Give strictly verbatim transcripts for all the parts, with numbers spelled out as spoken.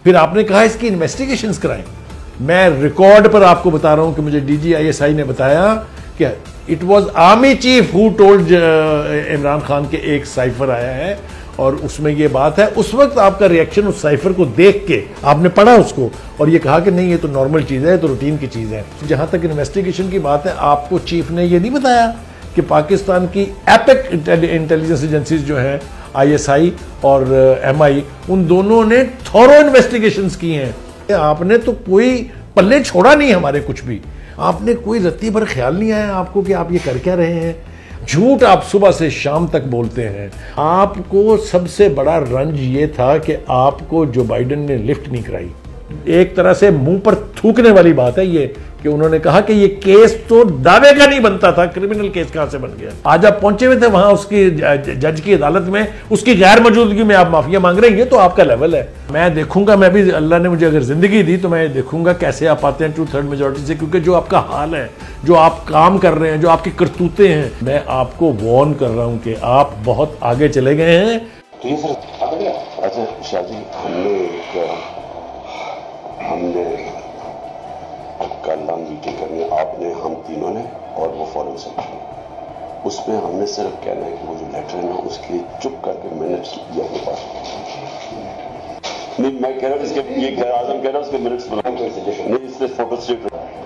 फिर आपने कहा इसकी इन्वेस्टिगेशंस कराएं। मैं रिकॉर्ड पर आपको बता रहा हूं कि मुझे डीजी आईएसआई ने बताया कि it was army chief who told Imran Khan के एक साइफर आया है और उसमें ये बात है। उस वक्त आपका रिएक्शन उस साइफर को देख के आपने पढ़ा उसको और ये कहा कि नहीं ये तो नॉर्मल चीज़ है, ये तो रूटीन की चीज़ है। जहां तक इन्वेस्टिगेशन की बात है, आपको चीफ ने ये नहीं बताया कि पाकिस्तान की एपिक इंटेलिजेंस एजेंसीज जो हैं आईएसआई और एमआई, उन दोनों ने थॉरो इन्वेस्टिगेशंस की हैं। आपने तो कोई पल्ले छोड़ा नहीं हमारे कुछ भी। आपने कोई रत्ती भर ख्याल नहीं आया आपको कि आप ये कर क्या रहे हैं। झूठ आप सुबह से शाम तक बोलते हैं। आपको सबसे बड़ा रंज ये था कि आपको जो बाइडेन ने लिफ्ट नहीं कराई। एक तरह से मुंह पर थूकने वाली बात है ये कि उन्होंने कहा कि ये केस तो दावे का नहीं बनता था, क्रिमिनल केस कहां से बन गया। आज आप पहुंचे हुए थे वहां उसकी जज की अदालत में, उसकी गैर मौजूदगी में आप माफिया मांग रहे हैं। ये तो आपका लेवल है। मैं देखूंगा, मैं भी, अल्लाह ने मुझे अगर जिंदगी दी तो मैं देखूंगा कैसे आप आते हैं टू थर्ड मेजोरिटी से, क्योंकि जो आपका हाल है, जो आप काम कर रहे हैं, जो आपकी करतूतें हैं, मैं आपको वार्न कर रहा हूं कि आप बहुत आगे चले गए हैं। अच्छा शाह जी, हमने एक हमने कल हम मीटिंग करनी है, आपने, हम तीनों ने और वो फॉरेन सेक्रेटरी, उसमें हमने सिर्फ कहना है कि वो जो लेटर है ना उसके लिए चुप करके मिनट्स ये अपने पास नहीं। मैं कह रहा हूँ इसके ये खैर आजम कह रहा हूँ उसके मिनट्स बनाओ नहीं, इससे फोटो स्टेट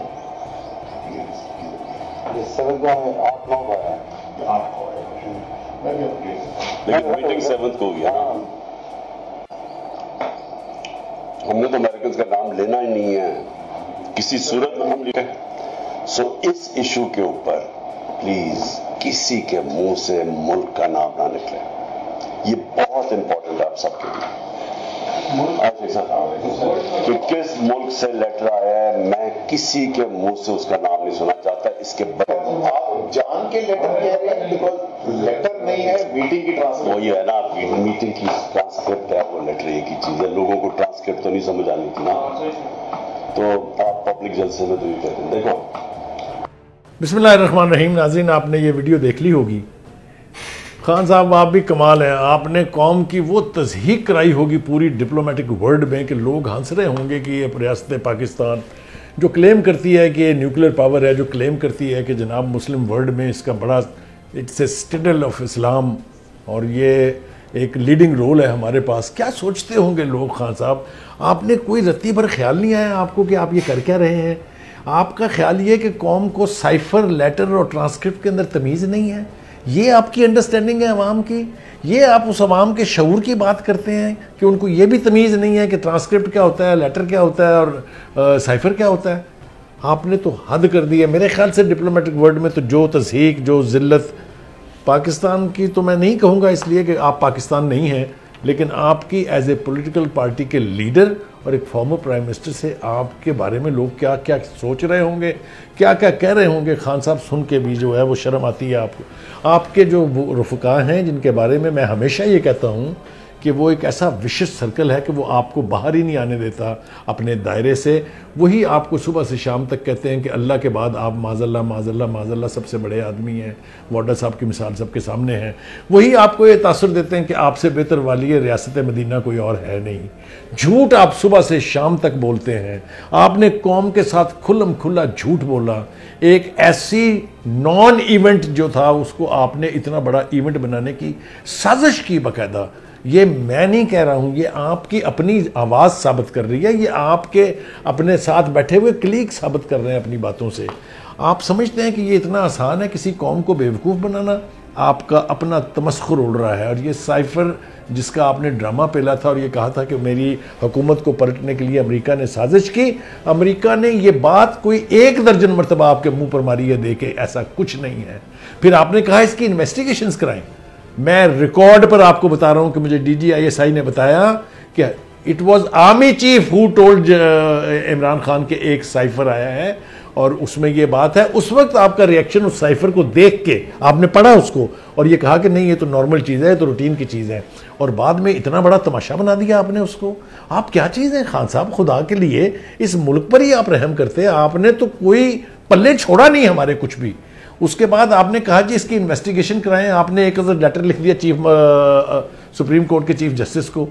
लेकिन मीटिंग सेवंथ को होगी। हमने तो अमेरिकन का नाम लेना ही नहीं है किसी सूरत में हम लिखे। सो इस इशू के ऊपर प्लीज किसी के मुंह से मुल्क का नाम ना निकले। ये बहुत इंपॉर्टेंट है आप सबके लिए। कि किस मुल्क से लेटर आया है, मैं किसी के मुंह से उसका नाम नहीं सुना चाहता। इसके बगैर आप जान के लेटर कह रहे हैं, बिकॉज लेटर नहीं है, मीटिंग की ट्रांसक्रिप्ट। वो ये है ना, मीटिंग की ट्रांसक्रिप्ट है, वो लेटर एक ही चीज है। लोगों को ट्रांसक्रिप्ट तो नहीं समझ आनी थी ना, तो आप पब्लिक जलसे में तो ये कहते हैं। देखो, बिस्मिल्लाहिर्रहमानिर्रहीम। नाज़रीन, आपने ये वीडियो देख ली होगी। खान साहब आप भी कमाल हैं, आपने कौम की वो तज़हीक कराई होगी पूरी डिप्लोमेटिक वर्ल्ड में कि लोग हंस रहे होंगे कि ये रियासत पाकिस्तान जो क्लेम करती है कि न्यूक्लियर पावर है, जो क्लेम करती है कि जनाब मुस्लिम वर्ल्ड में इसका बड़ा it's a citadel of Islam और ये एक लीडिंग रोल है हमारे पास। क्या सोचते होंगे लोग खान साहब। आपने कोई रत्ती भर ख्याल नहीं आया आपको कि आप ये कर क्या रहे हैं। आपका ख्याल ये कि कौम को साइफर, लेटर और ट्रांसक्रिप्ट के अंदर तमीज़ नहीं है। ये आपकी अंडरस्टैंडिंग है अवाम की। ये आप उस अवाम के शऊर की बात करते हैं कि उनको ये भी तमीज़ नहीं है कि ट्रांसक्रिप्ट क्या होता है, लेटर क्या होता है और साइफर क्या होता है। आपने तो हद कर दी है मेरे ख्याल से डिप्लोमेटिक वर्ल्ड में। तो जो तज़हीक, जो ज़िल्लत पाकिस्तान की, तो मैं नहीं कहूँगा इसलिए कि आप पाकिस्तान नहीं हैं, लेकिन आपकी एज ए पॉलिटिकल पार्टी के लीडर और एक फॉर्मर प्राइम मिनिस्टर से आपके बारे में लोग क्या क्या सोच रहे होंगे, क्या क्या कह रहे होंगे। खान साहब सुन के भी जो है वो शर्म आती है आपको। आपके जो रफ़िका हैं जिनके बारे में मैं हमेशा ये कहता हूँ कि वो एक ऐसा विशेष सर्कल है कि वो आपको बाहर ही नहीं आने देता अपने दायरे से। वही आपको सुबह से शाम तक कहते हैं कि अल्लाह के बाद आप माज़ल्ला माज़ल्ला माज़ल्ला सबसे बड़े आदमी हैं। वाडा साहब की मिसाल सबके सामने है। वही आपको ये तासुर देते हैं कि आपसे बेहतर वाली है रियासत मदीना कोई और है नहीं। झूठ आप सुबह से शाम तक बोलते हैं। आपने कौम के साथ खुल्लम खुल्ला झूठ बोला। एक ऐसी नॉन इवेंट जो था उसको आपने इतना बड़ा इवेंट बनाने की साजिश की बाकायदा। ये मैं नहीं कह रहा हूँ, ये आपकी अपनी आवाज़ साबित कर रही है। ये आपके अपने साथ बैठे हुए क्लीग साबित कर रहे हैं अपनी बातों से। आप समझते हैं कि ये इतना आसान है किसी कौम को बेवकूफ़ बनाना। आपका अपना तमस्खुर उड़ रहा है। और ये साइफर जिसका आपने ड्रामा पेला था और ये कहा था कि मेरी हुकूमत को पलटने के लिए अमेरिका ने साजिश की, अमेरिका ने ये बात कोई एक दर्जन मरतबा आपके मुंह पर मारी है दे के, ऐसा कुछ नहीं है। फिर आपने कहा इसकी इन्वेस्टिगेशंस कराएं। मैं रिकॉर्ड पर आपको बता रहा हूं कि मुझे डीजी आईएसआई ने बताया कि it was army chief who told Imran Khan के एक साइफर आया है और उसमें ये बात है। उस वक्त आपका रिएक्शन उस साइफर को देख के आपने पढ़ा उसको और ये कहा कि नहीं ये तो नॉर्मल चीज़ है, ये तो रूटीन की चीज़ है। और बाद में इतना बड़ा तमाशा बना दिया आपने उसको। आप क्या चीज़ हैं खान साहब, खुदा के लिए इस मुल्क पर ही आप रहम करते हैं। आपने तो कोई पल्ले छोड़ा नहीं हमारे कुछ भी। उसके बाद आपने कहा जी इसकी इन्वेस्टिगेशन कराएं। आपने एक लेटर लिख दिया चीफ सुप्रीम कोर्ट के चीफ जस्टिस को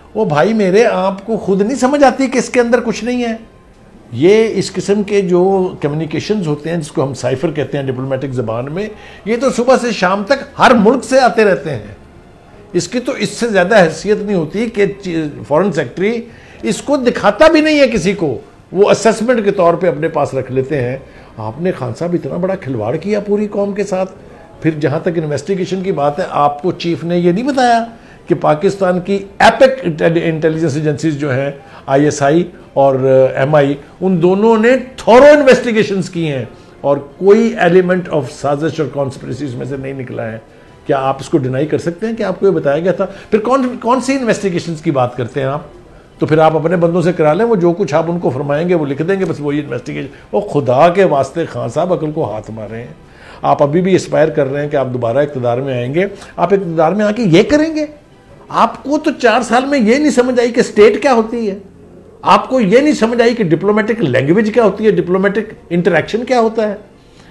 वो भाई मेरे, आपको खुद नहीं समझ आती कि इसके अंदर कुछ नहीं है। ये इस किस्म के जो कम्युनिकेशंस होते हैं, जिसको हम साइफर कहते हैं डिप्लोमेटिक ज़बान में, ये तो सुबह से शाम तक हर मुल्क से आते रहते हैं। इसकी तो इससे ज़्यादा हैसियत नहीं होती कि फॉरेन सेक्रेटरी इसको दिखाता भी नहीं है किसी को, वो असेसमेंट के तौर पे अपने पास रख लेते हैं। आपने खान साहब इतना बड़ा खिलवाड़ किया पूरी कौम के साथ। फिर जहाँ तक इन्वेस्टिगेशन की बात है, आपको चीफ ने ये नहीं बताया कि पाकिस्तान की एपिक इंटेलिजेंस एजेंसीज जो हैं, आई एस आई और एम आई, उन दोनों ने थॉरो इन्वेस्टिगेशंस की हैं और कोई एलिमेंट ऑफ साजिश और कॉन्स्पिरेसी इसमें से नहीं निकला है। क्या आप इसको डिनाई कर सकते हैं कि आपको ये बताया गया था? फिर कौन कौन सी इन्वेस्टिगेशंस की बात करते हैं आप? तो फिर आप अपने बंदों से करा लें, वो जो कुछ आप उनको फरमाएंगे वो लिख देंगे, बस वही इन्वेस्टिगेशन। वो खुदा के वास्ते खान साहब अकल को हाथ मारे हैं। आप अभी भी एस्पायर कर रहे हैं कि आप दोबारा इक़्तिदार में आएंगे, आप इक़्तिदार में आके ये करेंगे? आपको तो चार साल में ये नहीं समझ आई कि स्टेट क्या होती है, आपको ये नहीं समझ आई कि डिप्लोमेटिक लैंग्वेज क्या होती है, डिप्लोमेटिक इंटरेक्शन क्या होता है।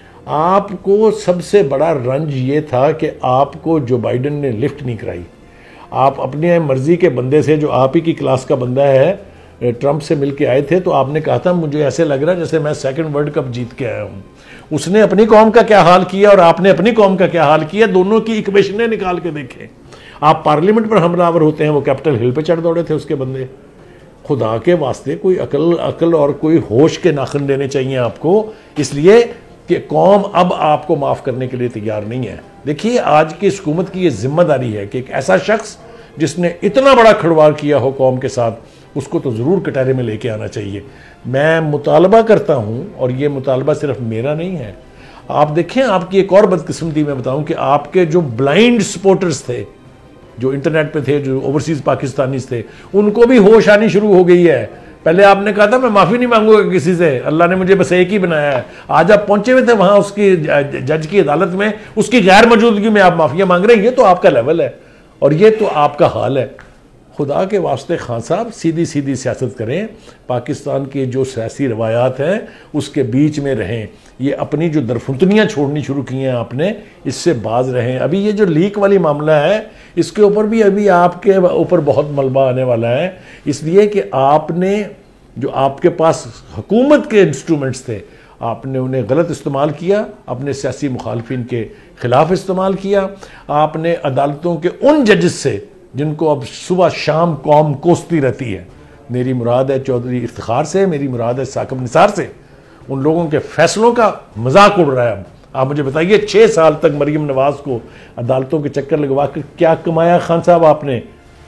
आपको सबसे बड़ा रंज ये था कि आपको जो बाइडन ने लिफ्ट नहीं कराई। आप अपनी मर्जी के बंदे से, जो आप ही की क्लास का बंदा है, ट्रंप से मिल के आए थे, तो आपने कहा था मुझे ऐसे लग रहा है जैसे मैं सेकंड वर्ल्ड कप जीत के आया हूँ। उसने अपनी कौम का क्या हाल किया और आपने अपनी कौम का क्या हाल किया, दोनों की इक्वेशनें निकाल के देखें। आप पार्लियामेंट पर हमलावर होते हैं, वो कैपिटल हिल पे चढ़ दौड़े थे उसके बंदे। खुदा के वास्ते कोई अकल अकल और कोई होश के नाखन देने चाहिए आपको, इसलिए कि कौम अब आपको माफ़ करने के लिए तैयार नहीं है। देखिए, आज की हुकूमत की ये जिम्मेदारी है कि एक ऐसा शख्स जिसने इतना बड़ा खिलवाड़ किया हो कौम के साथ, उसको तो ज़रूर कटहरे में लेके आना चाहिए। मैं मुतालबा करता हूँ, और ये मुतालबा सिर्फ मेरा नहीं है। आप देखें, आपकी एक और बदकिस्मती मैं बताऊँ कि आपके जो ब्लाइंड सपोर्टर्स थे, जो इंटरनेट पे थे, जो ओवरसीज़ पाकिस्तानीज थे, उनको भी होश आनी शुरू हो गई है। पहले आपने कहा था मैं माफ़ी नहीं मांगूंगा किसी से, अल्लाह ने मुझे बस एक ही बनाया है। आज आप पहुंचे हुए थे वहाँ उसकी जज की अदालत में, उसकी गैर मौजूदगी में आप माफिया मांग रहे हैं। ये तो आपका लेवल है और ये तो आपका हाल है। खुदा के वास्ते खान साहब सीधी सीधी सियासत करें, पाकिस्तान की जो सियासी रवायात हैं उसके बीच में रहें। ये अपनी जो दरफुतनियाँ छोड़नी शुरू की हैं आपने, इससे बाज रहें। अभी ये जो लीक वाली मामला है, इसके ऊपर भी अभी आपके ऊपर बहुत मलबा आने वाला है, इसलिए कि आपने जो आपके पास हुकूमत के इंस्ट्रूमेंट्स थे, आपने उन्हें गलत इस्तेमाल किया, अपने सियासी मुखालफिन के ख़िलाफ़ इस्तेमाल किया। आपने अदालतों के उन जजेस से जिनको अब सुबह शाम कौम कोसती रहती है, मेरी मुराद है चौधरी इफ्तिखार से, मेरी मुराद है साकिब निसार से, उन लोगों के फैसलों का मजाक उड़ रहा है। अब आप मुझे बताइए, छः साल तक मरीम नवाज को अदालतों के चक्कर लगवा कर क्या कमाया खान साहब आपने?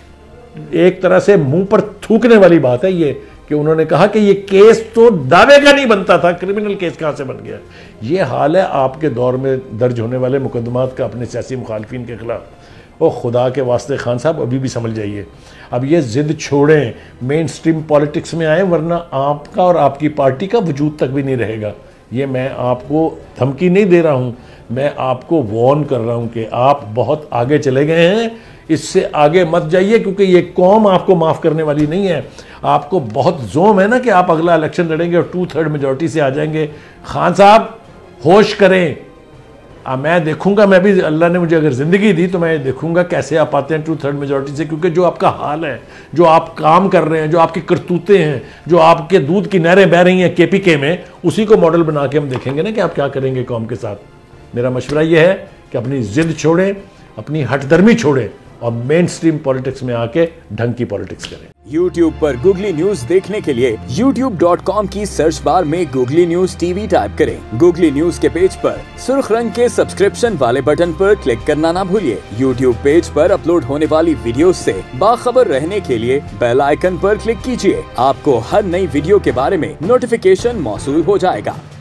एक तरह से मुंह पर थूकने वाली बात है ये कि उन्होंने कहा कि ये केस तो दावे का नहीं बनता था, क्रिमिनल केस कहाँ से बन गया। ये हाल है आपके दौर में दर्ज होने वाले मुकदमात का अपने सियासी मुखालफिन के खिलाफ। ओ खुदा के वास्ते खान साहब अभी भी समझ जाइए, अब ये जिद छोड़ें, मेन स्ट्रीम पॉलिटिक्स में आए, वरना आपका और आपकी पार्टी का वजूद तक भी नहीं रहेगा। ये मैं आपको धमकी नहीं दे रहा हूँ, मैं आपको वार्न कर रहा हूँ कि आप बहुत आगे चले गए हैं, इससे आगे मत जाइए, क्योंकि ये कौम आपको माफ़ करने वाली नहीं है। आपको बहुत जोम है ना कि आप अगला इलेक्शन लड़ेंगे और टू थर्ड मेजॉरिटी से आ जाएंगे। खान साहब होश करें। आ, मैं देखूंगा, मैं भी, अल्लाह ने मुझे अगर ज़िंदगी दी तो मैं देखूंगा कैसे आप आते हैं टू थर्ड मेजॉरिटी से, क्योंकि जो आपका हाल है, जो आप काम कर रहे हैं, जो आपकी करतूतें हैं, जो आपके दूध की नहरें बह रही हैं के पी के में, उसी को मॉडल बना के हम देखेंगे ना कि आप क्या करेंगे कौम के साथ। मेरा मशवरा ये है कि अपनी जिद छोड़ें, अपनी हठधर्मी छोड़ें और मेन स्ट्रीम पॉलिटिक्स में आके ढंग की पॉलिटिक्स करें। यूट्यूब पर गूगली न्यूज देखने के लिए यूट्यूब डॉट कॉम की सर्च बार में गूगली न्यूज टीवी टाइप करें। गूगली न्यूज के पेज पर सुर्ख रंग के सब्सक्रिप्शन वाले बटन पर क्लिक करना ना भूलिए। यूट्यूब पेज पर अपलोड होने वाली वीडियो से बाखबर रहने के लिए बेल आइकन पर क्लिक कीजिए। आपको हर नई वीडियो के बारे में नोटिफिकेशन मौसूल हो जाएगा।